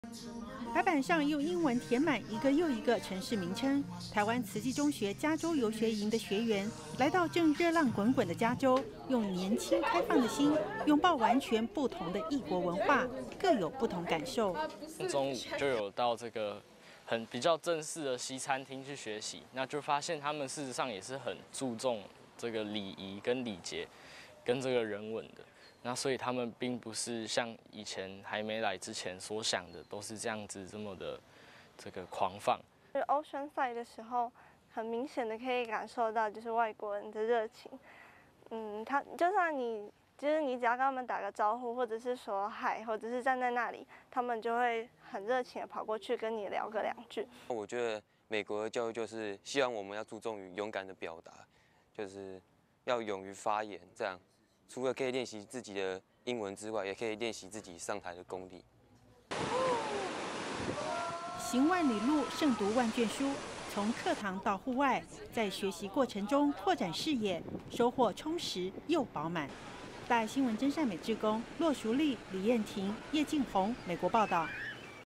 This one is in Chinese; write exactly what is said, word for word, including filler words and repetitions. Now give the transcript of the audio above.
白板上用英文填满一个又一个城市名称。台湾慈济中学加州游学营的学员来到正热浪滚滚的加州，用年轻开放的心拥抱完全不同的异国文化，各有不同感受。 中午就有到这个很比较正式的西餐厅去学习，那就发现他们事实上也是很注重这个礼仪跟礼节跟这个人文的。那所以他们并不是像以前还没来之前所想的，都是这样子这么的这个狂放。 就是 Oceanside 的时候，很明显的可以感受到就是外国人的热情。嗯，他就算你就是你只要跟他们打个招呼，或者是说嗨，或者是站在那里，他们就会很热情的跑过去跟你聊个两句。 我觉得美国的教育就是希望我们要注重于勇敢的表达，就是要勇于发言，这样。除了可以练习自己的英文之外，也可以练习自己上台的功力。 行万里路，胜读万卷书。从课堂到户外，在学习过程中扩展视野，收获充实又饱满。大爱新闻真善美志工骆淑丽、李燕婷、叶静红，美国报道。